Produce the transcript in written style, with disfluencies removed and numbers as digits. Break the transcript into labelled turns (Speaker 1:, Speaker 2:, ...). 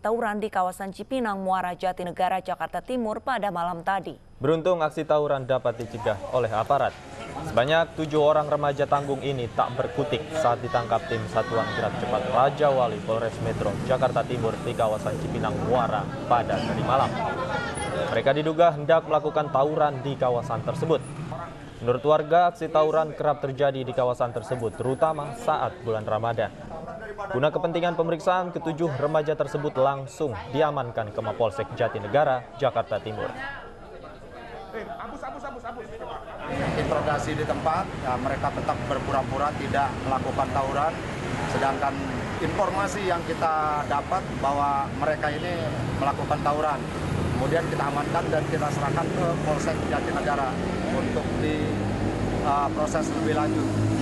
Speaker 1: tawuran di kawasan Cipinang, Muara Jatinegara, Jakarta Timur pada malam tadi.
Speaker 2: Beruntung aksi tawuran dapat dicegah oleh aparat. Sebanyak 7 orang remaja tanggung ini tak berkutik saat ditangkap tim Satuan Gerak Cepat Raja Wali Polres Metro Jakarta Timur di kawasan Cipinang, Muara pada tadi malam. Mereka diduga hendak melakukan tawuran di kawasan tersebut. Menurut warga, aksi tawuran kerap terjadi di kawasan tersebut, terutama saat bulan Ramadan. Guna kepentingan pemeriksaan, ketujuh remaja tersebut langsung diamankan ke Mapolsek Jatinegara, Jakarta Timur.
Speaker 3: Interogasi di tempat, ya, mereka tetap berpura-pura tidak melakukan tawuran. Sedangkan informasi yang kita dapat bahwa mereka ini melakukan tawuran. Kemudian kita amankan dan kita serahkan ke Polsek Jatinegara untuk diproses lebih lanjut.